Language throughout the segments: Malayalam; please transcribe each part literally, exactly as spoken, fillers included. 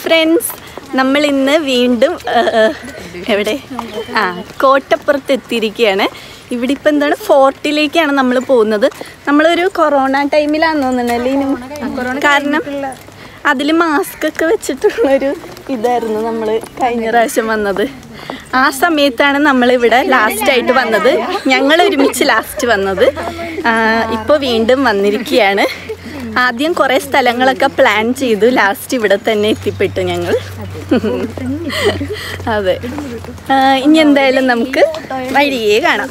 ഫ്രണ്ട്സ്, നമ്മൾ ഇന്ന് വീണ്ടും എവിടെ ആ കോട്ടപ്പുറത്ത് എത്തിയിരിക്കുകയാണ്. ഇവിടെ ഇപ്പം എന്താണ് ഫോർട്ടിലേക്കാണ് നമ്മൾ പോകുന്നത്. നമ്മളൊരു കൊറോണ ടൈമിലാന്ന് തോന്നുന്നല്ലേ, കാരണം അതിൽ മാസ്ക് ഒക്കെ വെച്ചിട്ടുള്ളൊരു ഇതായിരുന്നു നമ്മൾ കഴിഞ്ഞ പ്രാവശ്യം വന്നത്. ആ സമയത്താണ് നമ്മളിവിടെ ലാസ്റ്റായിട്ട് വന്നത്, ഞങ്ങൾ ഒരുമിച്ച് ലാസ്റ്റ് വന്നത്. ഇപ്പോൾ വീണ്ടും വന്നിരിക്കുകയാണ്. ആദ്യം കുറേ സ്ഥലങ്ങളൊക്കെ പ്ലാൻ ചെയ്തു, ലാസ്റ്റ് ഇവിടെ തന്നെ എത്തിപ്പെട്ടു ഞങ്ങൾ. അതെ, ഇനി എന്തായാലും നമുക്ക് വഴിയേ കാണാം.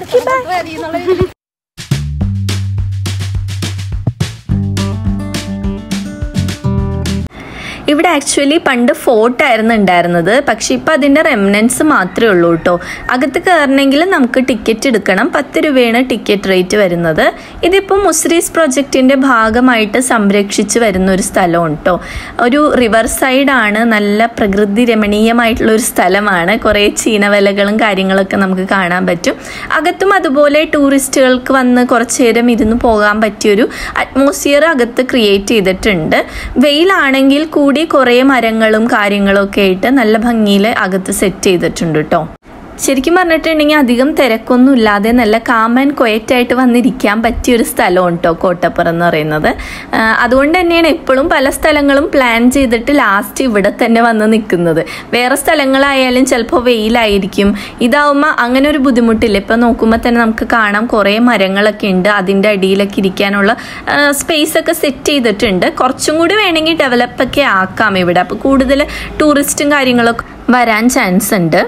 ഇവിടെ ആക്ച്വലി പണ്ട് ഫോർട്ടായിരുന്നു ഉണ്ടായിരുന്നത്, പക്ഷെ ഇപ്പം അതിൻ്റെ റെമനൻസ് മാത്രമേ ഉള്ളൂ കേട്ടോ. അകത്ത് കയറണമെങ്കിൽ നമുക്ക് ടിക്കറ്റ് എടുക്കണം. പത്ത് രൂപയാണ് ടിക്കറ്റ് റേറ്റ് വരുന്നത്. ഇതിപ്പോൾ മുസ്രീസ് പ്രൊജക്റ്റിൻ്റെ ഭാഗമായിട്ട് സംരക്ഷിച്ച് വരുന്ന ഒരു സ്ഥലമാണ് കേട്ടോ. ഒരു റിവർ സൈഡാണ്, നല്ല പ്രകൃതി രമണീയമായിട്ടുള്ള ഒരു സ്ഥലമാണ്. കുറേ ചീനവലകളും കാര്യങ്ങളൊക്കെ നമുക്ക് കാണാൻ പറ്റും. അകത്തും അതുപോലെ ടൂറിസ്റ്റുകൾക്ക് വന്ന് കുറച്ച് നേരം ഇരുന്ന് പോകാൻ പറ്റിയൊരു അറ്റ്മോസ്ഫിയർ അകത്ത് ക്രിയേറ്റ് ചെയ്തിട്ടുണ്ട്. വെയിലാണെങ്കിൽ കൂടി കുറേ മരങ്ങളും കാര്യങ്ങളും ഒക്കെ ആയിട്ട് നല്ല ഭംഗിയിൽ അകത്ത് സെറ്റ് ചെയ്തിട്ടുണ്ട് കേട്ടോ. ശരിക്കും പറഞ്ഞിട്ടുണ്ടെങ്കിൽ അധികം തിരക്കൊന്നും ഇല്ലാതെ നല്ല കാം ആൻഡ് ക്വയറ്റ് ആയിട്ട് വന്നിരിക്കാൻ പറ്റിയൊരു സ്ഥലമാണ് കേട്ടോ കോട്ടപ്പുറം എന്ന് പറയുന്നത്. അതുകൊണ്ട് തന്നെയാണ് എപ്പോഴും പല സ്ഥലങ്ങളും പ്ലാൻ ചെയ്തിട്ട് ലാസ്റ്റ് ഇവിടെ തന്നെ വന്ന് നിൽക്കുന്നത്. വേറെ സ്ഥലങ്ങളായാലും ചിലപ്പോൾ വെയിലായിരിക്കും, ഇതാവുമ്പോൾ അങ്ങനെ ഒരു ബുദ്ധിമുട്ടില്ല. ഇപ്പം നോക്കുമ്പോൾ തന്നെ നമുക്ക് കാണാം കുറേ മരങ്ങളൊക്കെ ഉണ്ട്, അതിൻ്റെ അടിയിലൊക്കെ ഇരിക്കാനുള്ള സ്പേസ് ഒക്കെ സെറ്റ് ചെയ്തിട്ടുണ്ട്. കുറച്ചും കൂടി വേണമെങ്കിൽ ഡെവലപ്പൊക്കെ ആക്കാം ഇവിടെ, അപ്പോൾ കൂടുതൽ ടൂറിസ്റ്റും കാര്യങ്ങളൊക്കെ വരാൻ ചാൻസ് ഉണ്ട്.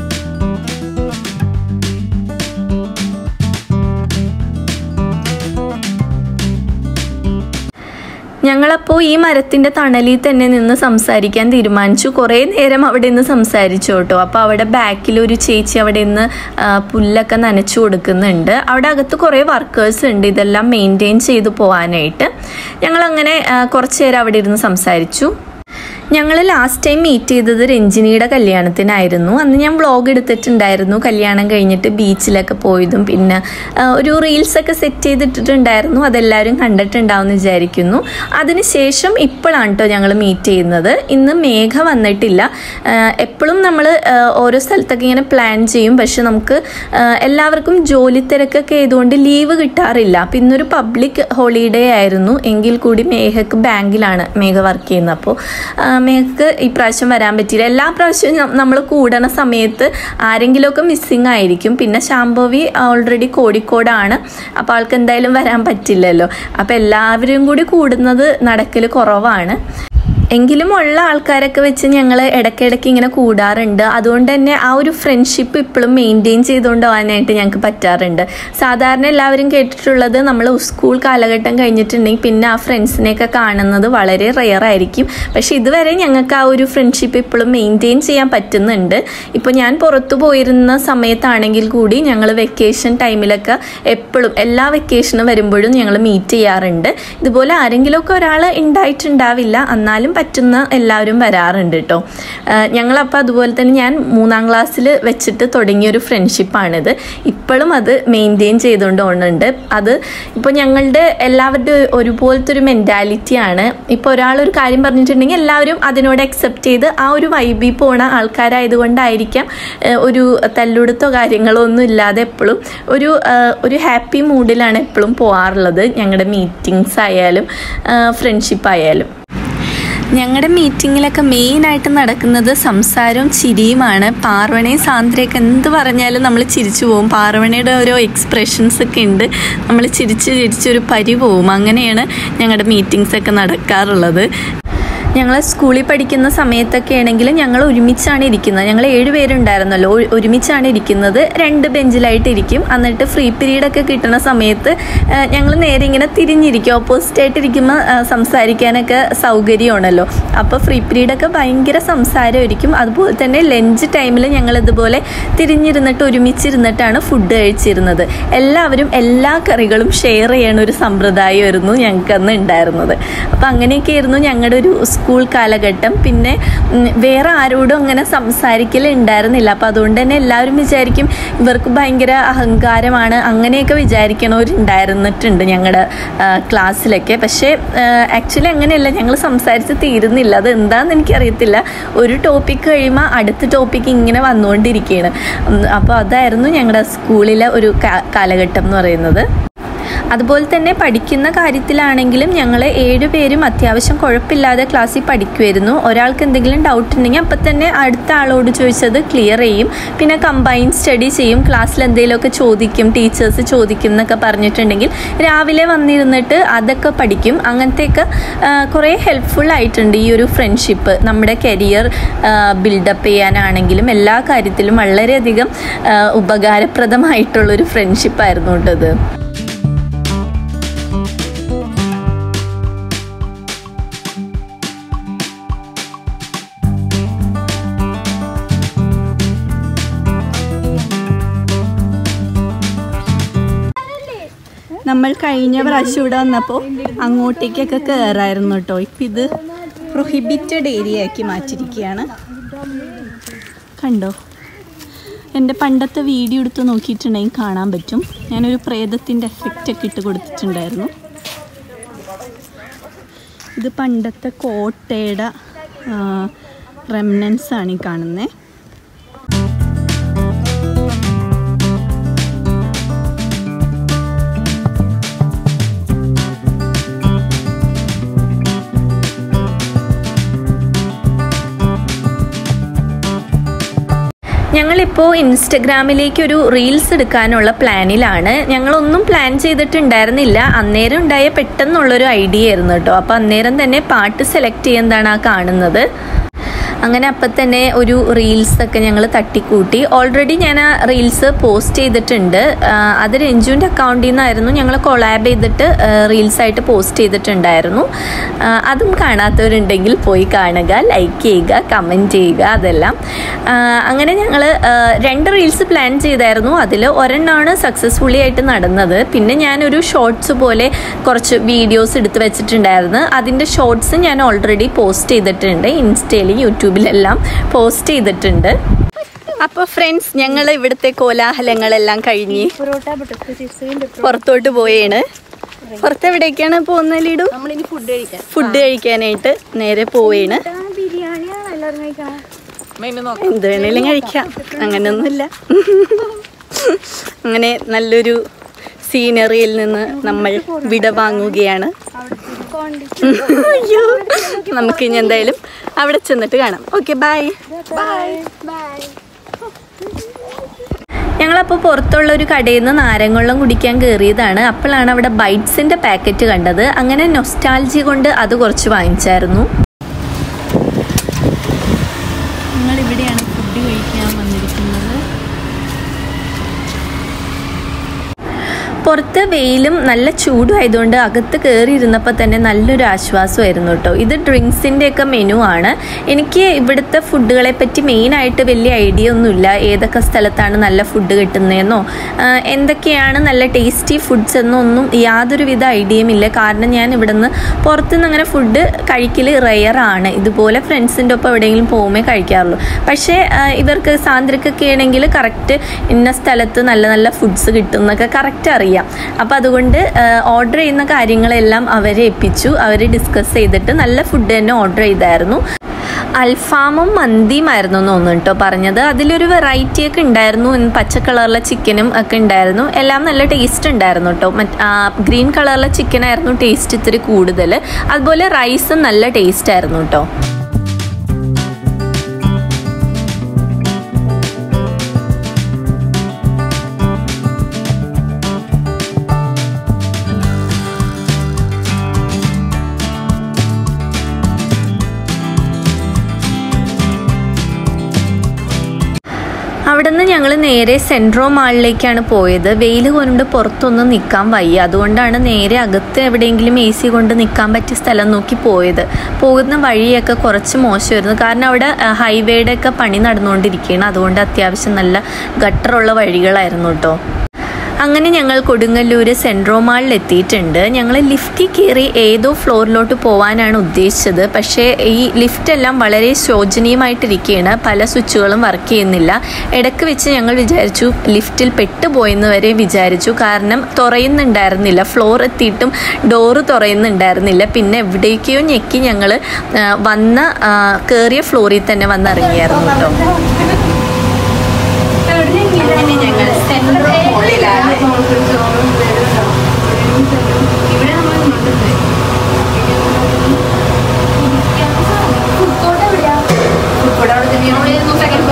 ഞങ്ങളപ്പോൾ ഈ മരത്തിൻ്റെ തണലിൽ തന്നെ നിന്ന് സംസാരിക്കാൻ തീരുമാനിച്ചു. കുറേ നേരം അവിടെ നിന്ന് സംസാരിച്ചു കേട്ടോ. അപ്പോൾ അവിടെ ബാക്കിൽ ഒരു ചേച്ചി അവിടെ നിന്ന് പുല്ലൊക്കെ നനച്ചു കൊടുക്കുന്നുണ്ട്. അവിടെ അകത്ത് കുറേ വർക്കേഴ്സ് ഉണ്ട് ഇതെല്ലാം മെയിൻറ്റെയിൻ ചെയ്തു പോകാനായിട്ട്. ഞങ്ങളങ്ങനെ കുറച്ച് നേരം അവിടെ ഇരുന്ന് സംസാരിച്ചു. ഞങ്ങൾ ലാസ്റ്റ് ടൈം മീറ്റ് ചെയ്തത് രഞ്ജിനിയുടെ കല്യാണത്തിനായിരുന്നു. അന്ന് ഞാൻ വ്ളോഗ് എടുത്തിട്ടുണ്ടായിരുന്നു, കല്യാണം കഴിഞ്ഞിട്ട് ബീച്ചിലൊക്കെ പോയതും പിന്നെ ഒരു റീൽസൊക്കെ സെറ്റ് ചെയ്തിട്ടുണ്ടായിരുന്നു. അതെല്ലാവരും കണ്ടിട്ടുണ്ടാവുമെന്ന് വിചാരിക്കുന്നു. അതിനുശേഷം ഇപ്പോഴാണ് കേട്ടോ ഞങ്ങൾ മീറ്റ് ചെയ്യുന്നത്. ഇന്ന് മേഘ വന്നിട്ടില്ല. എപ്പോഴും നമ്മൾ ഓരോ സ്ഥലത്തൊക്കെ ഇങ്ങനെ പ്ലാൻ ചെയ്യും, പക്ഷെ നമുക്ക് എല്ലാവർക്കും ജോലി തിരക്കൊക്കെ ആയതുകൊണ്ട് ലീവ് കിട്ടാറില്ല. അപ്പം ഇന്നൊരു പബ്ലിക് ഹോളിഡേ ആയിരുന്നു, എങ്കിൽ കൂടി മേഘക്ക് ബാങ്കിലാണ് മേഘ വർക്ക് ചെയ്യുന്നത്. അപ്പോൾ മേഘക്ക് ഈ പ്രാവശ്യം വരാൻ പറ്റിയില്ല. എല്ലാ പ്രാവശ്യവും നമ്മൾ കൂടണ സമയത്ത് ആരെങ്കിലുമൊക്കെ മിസ്സിങ് ആയിരിക്കും. പിന്നെ ശാംഭവി ഓൾറെഡി കോഴിക്കോടാണ്, അപ്പോൾ ആൾക്ക് എന്തായാലും വരാൻ പറ്റില്ലല്ലോ. അപ്പോൾ എല്ലാവരും കൂടി കൂടുന്നത് നടക്കൽ കുറവാണ്. എങ്കിലും ഉള്ള ആൾക്കാരൊക്കെ വെച്ച് ഞങ്ങൾ ഇടയ്ക്കിടയ്ക്ക് ഇങ്ങനെ കൂടാറുണ്ട്. അതുകൊണ്ട് തന്നെ ആ ഒരു ഫ്രണ്ട്ഷിപ്പ് ഇപ്പോഴും മെയിൻറ്റെയിൻ ചെയ്തുകൊണ്ട് പോകാനായിട്ട് ഞങ്ങൾക്ക് പറ്റാറുണ്ട്. സാധാരണ എല്ലാവരും കേട്ടിട്ടുള്ളത് നമ്മൾ സ്കൂൾ കാലഘട്ടം കഴിഞ്ഞിട്ടുണ്ടെങ്കിൽ പിന്നെ ആ ഫ്രണ്ട്സിനെയൊക്കെ കാണുന്നത് വളരെ റെയർ ആയിരിക്കും. പക്ഷെ ഇതുവരെ ഞങ്ങൾക്ക് ആ ഒരു ഫ്രണ്ട്ഷിപ്പ് ഇപ്പോഴും മെയിൻറ്റെയിൻ ചെയ്യാൻ പറ്റുന്നുണ്ട്. ഇപ്പോൾ ഞാൻ പുറത്തു പോയിരുന്ന സമയത്താണെങ്കിൽ കൂടി ഞങ്ങൾ വെക്കേഷൻ ടൈമിലൊക്കെ എപ്പോഴും എല്ലാ വെക്കേഷനും വരുമ്പോഴും ഞങ്ങൾ മീറ്റ് ചെയ്യാറുണ്ട്. ഇതുപോലെ ആരെങ്കിലുമൊക്കെ ഒരാൾ ഉണ്ടായിട്ടുണ്ടാവില്ല, എന്നാലും പറ്റുന്ന എല്ലാവരും വരാറുണ്ട് കേട്ടോ. ഞങ്ങളപ്പോൾ അതുപോലെ തന്നെ ഞാൻ മൂന്നാം ക്ലാസ്സിൽ വെച്ചിട്ട് തുടങ്ങിയൊരു ഫ്രണ്ട്ഷിപ്പാണിത്. ഇപ്പോഴും അത് മെയിൻറ്റെയിൻ ചെയ്തുകൊണ്ട് പോകുന്നുണ്ട്. അത് ഇപ്പോൾ ഞങ്ങളുടെ എല്ലാവരുടെ ഒരുപോലത്തെ ഒരു മെൻറ്റാലിറ്റിയാണ്. ഇപ്പോൾ ഒരാളൊരു കാര്യം പറഞ്ഞിട്ടുണ്ടെങ്കിൽ എല്ലാവരും അതിനോട് അക്സെപ്റ്റ് ചെയ്ത് ആ ഒരു വൈബിൽ പോണ ആൾക്കാരായതുകൊണ്ടായിരിക്കാം ഒരു തല്ലുടുത്തോ കാര്യങ്ങളോ ഒന്നും ഇല്ലാതെ എപ്പോഴും ഒരു ഒരു ഹാപ്പി മൂഡിലാണ് എപ്പോഴും പോകാറുള്ളത്. ഞങ്ങളുടെ മീറ്റിങ്സ് ആയാലും ഫ്രണ്ട്ഷിപ്പ് ആയാലും. ഞങ്ങളുടെ മീറ്റിങ്ങിലൊക്കെ മെയിനായിട്ട് നടക്കുന്നത് സംസാരവും ചിരിയുമാണ്. പാർവണയും സാന്ദ്രയൊക്കെ എന്ത് പറഞ്ഞാലും നമ്മൾ ചിരിച്ചു പോകും. പാർവണയുടെ ഓരോ എക്സ്പ്രഷൻസ് ഒക്കെ ഉണ്ട്, നമ്മൾ ചിരിച്ച് ചിരിച്ചൊരു പരി പോവും. അങ്ങനെയാണ് ഞങ്ങളുടെ മീറ്റിങ്സൊക്കെ നടക്കാറുള്ളത്. ഞങ്ങൾ സ്കൂളിൽ പഠിക്കുന്ന സമയത്തൊക്കെ ആണെങ്കിൽ ഞങ്ങൾ ഒരുമിച്ചാണ് ഇരിക്കുന്നത്. ഞങ്ങൾ ഏഴ് പേരുണ്ടായിരുന്നല്ലോ, ഒരുമിച്ചാണ് ഇരിക്കുന്നത്. രണ്ട് ബെഞ്ചിലായിട്ട് ഇരിക്കും. എന്നിട്ട് ഫ്രീ പീരീഡൊക്കെ കിട്ടുന്ന സമയത്ത് ഞങ്ങൾ നേരെ ഇങ്ങനെ തിരിഞ്ഞിരിക്കും. ഓപ്പോസിറ്റായിട്ട് ഇരിക്കുമ്പോൾ സംസാരിക്കാനൊക്കെ സൗകര്യമാണല്ലോ. അപ്പോൾ ഫ്രീ പീരീഡൊക്കെ ഭയങ്കര സംസാരമായിരിക്കും. അതുപോലെ തന്നെ ലഞ്ച് ടൈമിൽ ഞങ്ങൾ ഇതുപോലെ തിരിഞ്ഞിരുന്നിട്ട് ഒരുമിച്ചിരുന്നിട്ടാണ് ഫുഡ് കഴിച്ചിരുന്നത്. എല്ലാവരും എല്ലാ കറികളും ഷെയർ ചെയ്യണ ഒരു സമ്പ്രദായമായിരുന്നു ഞങ്ങൾക്ക് അന്ന് ഉണ്ടായിരുന്നത്. അപ്പോൾ അങ്ങനെയൊക്കെയായിരുന്നു ഞങ്ങളുടെ ഒരു സ്കൂൾ കാലഘട്ടം. പിന്നെ വേറെ ആരോടും അങ്ങനെ സംസാരിക്കലുണ്ടായിരുന്നില്ല. അപ്പോൾ അതുകൊണ്ട് തന്നെ എല്ലാവരും വിചാരിക്കും ഇവർക്ക് ഭയങ്കര അഹങ്കാരമാണ്, അങ്ങനെയൊക്കെ വിചാരിക്കണവരുണ്ടായിരുന്നിട്ടുണ്ട് ഞങ്ങളുടെ ക്ലാസ്സിലൊക്കെ. പക്ഷേ ആക്ച്വലി അങ്ങനെയല്ല, ഞങ്ങൾ സംസാരിച്ച് തീരുന്നില്ല. അത് എന്താണെന്ന് എനിക്കറിയത്തില്ല. ഒരു ടോപ്പിക്ക് കഴിയുമ്പോൾ അടുത്ത ടോപ്പിക്ക് ഇങ്ങനെ വന്നുകൊണ്ടിരിക്കുകയാണ്. അപ്പോൾ അതായിരുന്നു ഞങ്ങളുടെ സ്കൂളിലെ ഒരു കാലഘട്ടം എന്ന് പറയുന്നത്. അതുപോലെ തന്നെ പഠിക്കുന്ന കാര്യത്തിലാണെങ്കിലും ഞങ്ങൾ ഏഴുപേരും അത്യാവശ്യം കുഴപ്പമില്ലാതെ ക്ലാസ്സിൽ പഠിക്കുമായിരുന്നു. ഒരാൾക്ക് എന്തെങ്കിലും ഡൗട്ട് ഉണ്ടെങ്കിൽ അപ്പം തന്നെ അടുത്ത ആളോട് ചോദിച്ചത് ക്ലിയർ ചെയ്യും. പിന്നെ കമ്പൈൻ സ്റ്റഡി ചെയ്യും. ക്ലാസ്സിൽ എന്തെങ്കിലുമൊക്കെ ചോദിക്കും, ടീച്ചേഴ്സ് ചോദിക്കും എന്നൊക്കെ പറഞ്ഞിട്ടുണ്ടെങ്കിൽ രാവിലെ വന്നിരുന്നിട്ട് അതൊക്കെ പഠിക്കും. അങ്ങനത്തെയൊക്കെ കുറേ ഹെൽപ്ഫുൾ ആയിട്ടുണ്ട് ഈ ഒരു ഫ്രണ്ട്ഷിപ്പ്. നമ്മുടെ കരിയർ ബിൽഡപ്പ് ചെയ്യാനാണെങ്കിലും എല്ലാ കാര്യത്തിലും വളരെയധികം ഉപകാരപ്രദമായിട്ടുള്ളൊരു ഫ്രണ്ട്ഷിപ്പായിരുന്നു കേട്ടത്. നമ്മൾ കഴിഞ്ഞ പ്രാവശ്യം ഇവിടെ വന്നപ്പോൾ അങ്ങോട്ടേക്കൊക്കെ കയറായിരുന്നു കേട്ടോ. ഇപ്പം ഇത് പ്രൊഹിബിറ്റഡ് ഏരിയ ആക്കി മാറ്റിയിരിക്കുകയാണ്. കണ്ടോ, എൻ്റെ പണ്ടത്തെ വീഡിയോ എടുത്ത് നോക്കിയിട്ടുണ്ടെങ്കിൽ കാണാൻ പറ്റും. ഞാനൊരു പ്രേതത്തിൻ്റെ എഫക്റ്റൊക്കെ ഇട്ട് കൊടുത്തിട്ടുണ്ടായിരുന്നു. ഇത് പണ്ടത്തെ കോട്ടയുടെ റെമനൻസ് ആണ് ഈ കാണുന്നത്. ഞങ്ങളിപ്പോൾ ഇൻസ്റ്റഗ്രാമിലേക്കൊരു റീൽസ് എടുക്കാനുള്ള പ്ലാനിലാണ്. ഞങ്ങളൊന്നും പ്ലാൻ ചെയ്തിട്ടുണ്ടായിരുന്നില്ല. അന്നേരം ഉണ്ടായ പെട്ടെന്നുള്ളൊരു ഐഡിയ ആയിരുന്നു കേട്ടോ. അപ്പോൾ അന്നേരം തന്നെ പാട്ട് സെലക്ട് ചെയ്യുന്നതാണ് ആ കാണുന്നത്. അങ്ങനെ അപ്പം തന്നെ ഒരു റീൽസൊക്കെ ഞങ്ങൾ തട്ടിക്കൂട്ടി. ഓൾറെഡി ഞാൻ ആ റീൽസ് പോസ്റ്റ് ചെയ്തിട്ടുണ്ട്. അത് രഞ്ജുവിൻ്റെ അക്കൗണ്ടിൽ നിന്നായിരുന്നു. ഞങ്ങൾ കൊളാബ് ചെയ്തിട്ട് റീൽസായിട്ട് പോസ്റ്റ് ചെയ്തിട്ടുണ്ടായിരുന്നു. അതും കാണാത്തവരുണ്ടെങ്കിൽ പോയി കാണുക, ലൈക്ക് ചെയ്യുക, കമൻറ്റ് ചെയ്യുക, അതെല്ലാം. അങ്ങനെ ഞങ്ങൾ രണ്ട് റീൽസ് പ്ലാൻ ചെയ്തായിരുന്നു. അതിൽ ഒരെണ്ണമാണ് സക്സസ്ഫുള്ളി ആയിട്ട് നടന്നത്. പിന്നെ ഞാനൊരു ഷോർട്സ് പോലെ കുറച്ച് വീഡിയോസ് എടുത്ത് വെച്ചിട്ടുണ്ടായിരുന്നു. അതിൻ്റെ ഷോർട്സ് ഞാൻ ഓൾറെഡി പോസ്റ്റ് ചെയ്തിട്ടുണ്ട്. ഇൻസ്റ്റയിൽ, യൂട്യൂബിലെല്ലാം പോസ്റ്റ് ചെയ്തിട്ടുണ്ട്. അപ്പോൾ ഫ്രണ്ട്സ്, ഞങ്ങൾ ഇവിടുത്തെ കോലാഹലങ്ങളെല്ലാം കഴിഞ്ഞ് പുറത്തോട്ട് പോയാണ്. പുറത്തെവിടേക്കാണ് പോകുന്നത് ലീഡു? ഫുഡ് കഴിക്കാനായിട്ട് നേരെ പോവുകയാണ്. എന്ത് വേണേലും കഴിക്കാം, അങ്ങനെയൊന്നുമില്ല. അങ്ങനെ നല്ലൊരു സീനറിയിൽ നിന്ന് നമ്മൾ വിട വാങ്ങുകയാണ്. അയ്യോ, നമുക്ക് ഇനി എന്തായാലും അവിടെ ചെന്നിട്ട് കാണാം. Okay, by. ഞങ്ങളപ്പോൾ പുറത്തുള്ള ഒരു കടയിൽ നിന്ന് നാരങ്ങവെള്ളം കുടിക്കാൻ കയറിയതാണ്. അപ്പോഴാണ് അവിടെ ബൈറ്റ്സിൻ്റെ പാക്കറ്റ് കണ്ടത്. അങ്ങനെ നൊസ്റ്റാൾജി കൊണ്ട് അത് കുറച്ച് വാങ്ങിച്ചായിരുന്നു. ഞങ്ങളിവിടെയാണ് ഫുഡ് കഴിക്കാൻ വന്നിരിക്കുന്നത്. പുറത്ത് വെയിലും നല്ല ചൂടും ആയതുകൊണ്ട് അകത്ത് കയറി ഇരുന്നപ്പോൾ തന്നെ നല്ലൊരു ആശ്വാസമായിരുന്നു കേട്ടോ. ഇത് ഡ്രിങ്ക്സിൻ്റെയൊക്കെ മെനു ആണ്. എനിക്ക് ഇവിടുത്തെ ഫുഡുകളെ പറ്റി മെയിനായിട്ട് വലിയ ഐഡിയ ഒന്നുമില്ല. ഏതൊക്കെ സ്ഥലത്താണ് നല്ല ഫുഡ് കിട്ടുന്നതെന്നോ എന്തൊക്കെയാണ് നല്ല ടേസ്റ്റി ഫുഡ്സ് എന്നോ ഒന്നും യാതൊരുവിധ ഐഡിയയും ഇല്ല. കാരണം ഞാൻ ഇവിടെ നിന്ന് പുറത്തുനിന്ന് അങ്ങനെ ഫുഡ് കഴിക്കൽ റെയറാണ്. ഇതുപോലെ ഫ്രണ്ട്സിൻ്റെ ഒപ്പം എവിടെയെങ്കിലും പോകുമ്പോൾ കഴിക്കാറുള്ളൂ. പക്ഷേ ഇവർക്ക് സാന്ദ്രക്കൊക്കെ ആണെങ്കിൽ കറക്റ്റ് ഇന്ന സ്ഥലത്ത് നല്ല നല്ല ഫുഡ്സ് കിട്ടും എന്നൊക്കെ കറക്റ്റ് അറിയാം. അപ്പോൾ അതുകൊണ്ട് ഓർഡർ ചെയ്യുന്ന കാര്യങ്ങളെല്ലാം അവരെ ഏൽപ്പിച്ചു. അവർ ഡിസ്കസ് ചെയ്തിട്ട് നല്ല ഫുഡ് തന്നെ ഓർഡർ ചെയ്തായിരുന്നു. അൽഫാമും മന്തിയുമായിരുന്നു എന്ന് തോന്നുന്നു കേട്ടോ പറഞ്ഞത്. അതിലൊരു വെറൈറ്റി ഒക്കെ ഉണ്ടായിരുന്നു. പച്ച കളറിലെ ചിക്കനും ഒക്കെ ഉണ്ടായിരുന്നു. എല്ലാം നല്ല ടേസ്റ്റ് ഉണ്ടായിരുന്നു കേട്ടോ. മറ്റ് ഗ്രീൻ കളറിലെ ചിക്കനായിരുന്നു ടേസ്റ്റ് ഇത്തിരി കൂടുതൽ. അതുപോലെ റൈസും നല്ല ടേസ്റ്റ് ആയിരുന്നു കേട്ടോ. അവിടെ നിന്ന് ഞങ്ങൾ നേരെ സെൻട്രോ മാളിലേക്കാണ് പോയത്. വെയിൽ കൊണ്ട് പുറത്തൊന്നും നിൽക്കാൻ വയ്യ. അതുകൊണ്ടാണ് നേരെ അകത്ത് എവിടെയെങ്കിലും എ സി കൊണ്ട് നിൽക്കാൻ പറ്റിയ സ്ഥലം നോക്കി പോയത്. പോകുന്ന വഴിയൊക്കെ കുറച്ച് മോശമായിരുന്നു. കാരണം അവിടെ ഹൈവേയുടെ ഒക്കെ പണി നടന്നുകൊണ്ടിരിക്കുകയാണ്. അതുകൊണ്ട് അത്യാവശ്യം നല്ല ഗട്ടറുള്ള വഴികളായിരുന്നു കേട്ടോ. അങ്ങനെ ഞങ്ങൾ കൊടുങ്ങല്ലൂർ സെൻട്രോ മാളിൽ എത്തിയിട്ടുണ്ട്. ഞങ്ങൾ ലിഫ്റ്റിൽ കയറി ഏതോ ഫ്ലോറിലോട്ട് പോകാനാണ് ഉദ്ദേശിച്ചത്. പക്ഷേ ഈ ലിഫ്റ്റെല്ലാം വളരെ ശോചനീയമായിട്ടിരിക്കുകയാണ്. പല സ്വിച്ചുകളും വർക്ക് ചെയ്യുന്നില്ല. ഇടയ്ക്ക് വെച്ച് ഞങ്ങൾ വിചാരിച്ചു ലിഫ്റ്റിൽ പെട്ടുപോയെന്ന് വരെ വിചാരിച്ചു. കാരണം തുറയുന്നുണ്ടായിരുന്നില്ല. Floor എത്തിയിട്ടും door തുറയുന്നുണ്ടായിരുന്നില്ല. പിന്നെ എവിടേക്കോ ഞെക്കി ഞങ്ങൾ വന്ന കയറിയ ഫ്ലോറിൽ തന്നെ വന്നിറങ്ങിയായിരുന്നു കേട്ടോ. അങ്ങനെ ഞങ്ങൾ സെൻട്രോ മോളിലാണ്. ഇവിടെ നമ്മൾ ഫുഡ് എവിടെയാ? ഫുഡ് അവിടെ തന്നെയാണ്. സെക്കൻഡ്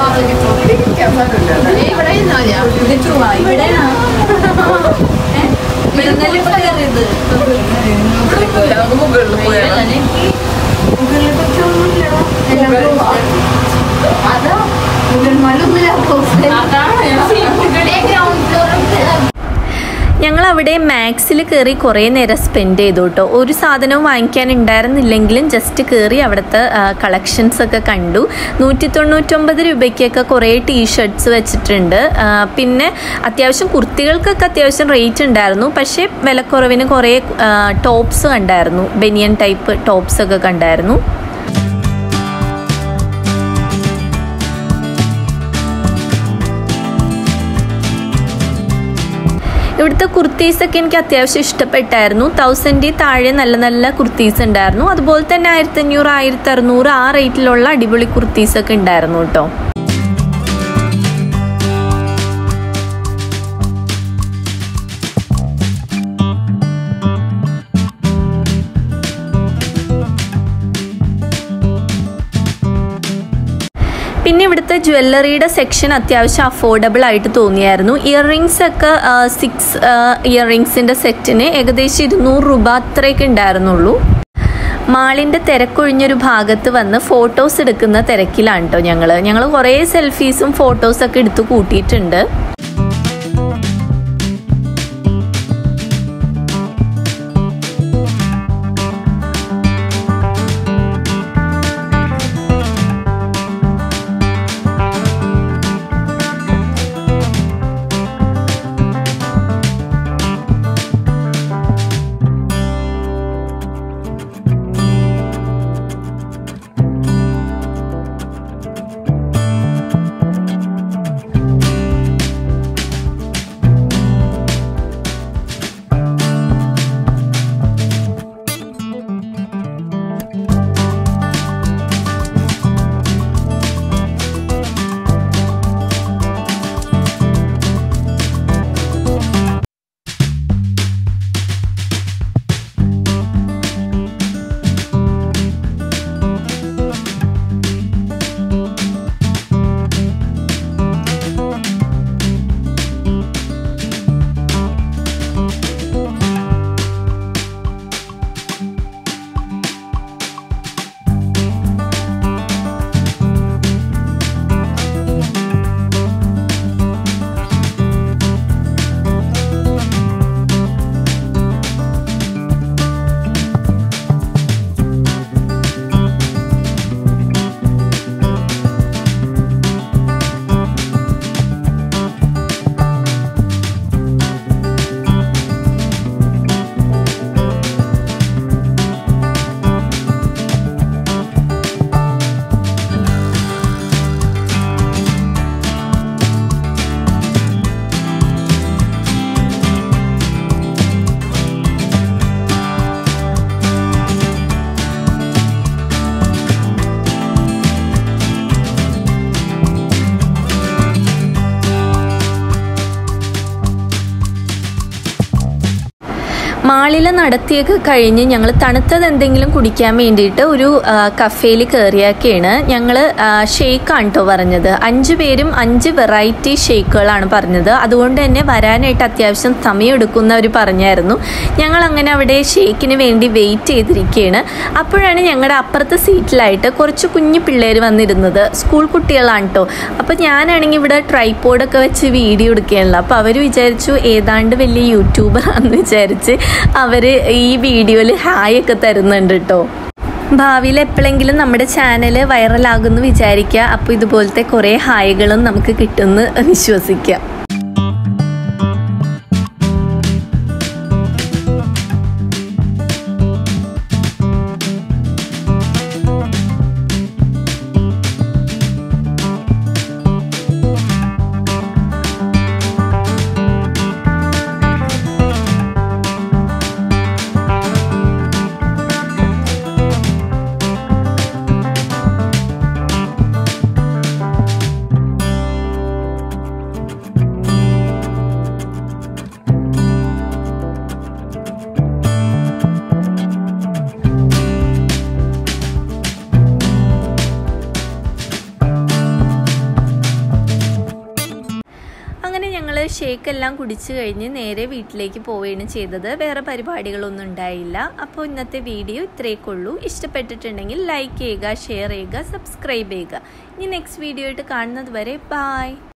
ഞങ്ങൾ അവിടെ മാക്സിൽ കയറി കുറേ നേരം സ്പെൻഡ് ചെയ്തു കേട്ടോ. ഒരു സാധനവും വാങ്ങിക്കാൻ ഉണ്ടായിരുന്നില്ലെങ്കിലും ജസ്റ്റ് കയറി അവിടുത്തെ കളക്ഷൻസ് ഒക്കെ കണ്ടു. നൂറ്റി തൊണ്ണൂറ്റൊമ്പത് രൂപയ്ക്കൊക്കെ കുറേ ടീഷർട്ട്സ് വെച്ചിട്ടുണ്ട്. പിന്നെ അത്യാവശ്യം കുർത്തികൾക്കൊക്കെ അത്യാവശ്യം റേറ്റ് ഉണ്ടായിരുന്നു. പക്ഷേ വിലക്കുറവിന് കുറേ ടോപ്സ് കണ്ടായിരുന്നു. ബനിയൻ ടൈപ്പ് ടോപ്സ് ഒക്കെ കണ്ടായിരുന്നു. ഇവിടുത്തെ കുർത്തീസൊക്കെ എനിക്ക് അത്യാവശ്യം ഇഷ്ടപ്പെട്ടായിരുന്നു. തൗസൻഡിൽ താഴെ നല്ല നല്ല കുർത്തീസ് ഉണ്ടായിരുന്നു. അതുപോലെ തന്നെ ആയിരത്തി അഞ്ഞൂറ് ആയിരത്തി അറുന്നൂറ് ആ റേറ്റിലുള്ള അടിപൊളി കുർത്തീസൊക്കെ ഉണ്ടായിരുന്നു കേട്ടോ. പിന്നെ ഇവിടുത്തെ ജ്വല്ലറിയുടെ സെക്ഷൻ അത്യാവശ്യം അഫോർഡബിൾ ആയിട്ട് തോന്നിയായിരുന്നു. ഇയർ റിങ്സ് ഒക്കെ സിക്സ് ഇയർ റിങ്സിൻ്റെ സെറ്റിന് ഏകദേശം ഇരുന്നൂറ് രൂപ അത്രയൊക്കെ ഉണ്ടായിരുന്നുള്ളൂ. മാളിൻ്റെ തിരക്കൊഴിഞ്ഞൊരു ഭാഗത്ത് വന്ന് ഫോട്ടോസ് എടുക്കുന്ന തിരക്കിലാണ് കേട്ടോ ഞങ്ങൾ. ഞങ്ങൾ കുറേ സെൽഫീസും ഫോട്ടോസൊക്കെ എടുത്ത് കൂട്ടിയിട്ടുണ്ട്. മാളിൽ നടത്തിയൊക്കെ കഴിഞ്ഞ് ഞങ്ങൾ തണുത്തത് എന്തെങ്കിലും കുടിക്കാൻ വേണ്ടിയിട്ട് ഒരു കഫേയിൽ കയറിയൊക്കെയാണ്. ഞങ്ങൾ ഷേക്കാണ് കേട്ടോ പറഞ്ഞത്. അഞ്ച് പേരും അഞ്ച് വെറൈറ്റി ഷേക്കുകളാണ് പറഞ്ഞത്. അതുകൊണ്ട് തന്നെ വരാനായിട്ട് അത്യാവശ്യം സമയമെടുക്കുന്നവർ പറഞ്ഞായിരുന്നു. ഞങ്ങൾ അങ്ങനെ അവിടെ ഷേക്കിന് വേണ്ടി വെയിറ്റ് ചെയ്തിരിക്കുകയാണ്. അപ്പോഴാണ് ഞങ്ങളുടെ അപ്പുറത്തെ സീറ്റിലായിട്ട് കുറച്ച് കുഞ്ഞു പിള്ളേർ വന്നിരുന്നത്. സ്കൂൾ കുട്ടികളാണ് കേട്ടോ. അപ്പോൾ ഞാനാണെങ്കിൽ ഇവിടെ ട്രൈപോഡൊക്കെ വെച്ച് വീഡിയോ എടുക്കുകയാണല്ലോ. അപ്പോൾ അവർ വിചാരിച്ചു ഏതാണ്ട് വലിയ യൂട്യൂബറാണെന്ന് വിചാരിച്ച് അവർ ഈ വീഡിയോയിൽ ഹായ് ഒക്കെ തരുന്നുണ്ട് കേട്ടോ. ഭാവിയിൽ എപ്പോഴെങ്കിലും നമ്മുടെ ചാനൽ വൈറലാകുമെന്ന് വിചാരിക്കുക. അപ്പോൾ ഇതുപോലത്തെ കുറേ ഹായ്കളും നമുക്ക് കിട്ടുമെന്ന് വിശ്വസിക്കാം. ഷേക്ക് എല്ലാം കുടിച്ചു കഴിഞ്ഞ് നേരെ വീട്ടിലേക്ക് പോവുകയാണ് ചെയ്തത്. വേറെ പരിപാടികളൊന്നും ഉണ്ടായില്ല. അപ്പോൾ ഇന്നത്തെ വീഡിയോ ഇത്രയൊക്കെ ഉള്ളൂ. ഇഷ്ടപ്പെട്ടിട്ടുണ്ടെങ്കിൽ ലൈക്ക് ചെയ്യുക, ഷെയർ ചെയ്യുക, സബ്സ്ക്രൈബ് ചെയ്യുക. ഇനി നെക്സ്റ്റ് വീഡിയോ ആയിട്ട് കാണുന്നത് വരെ ബായ്.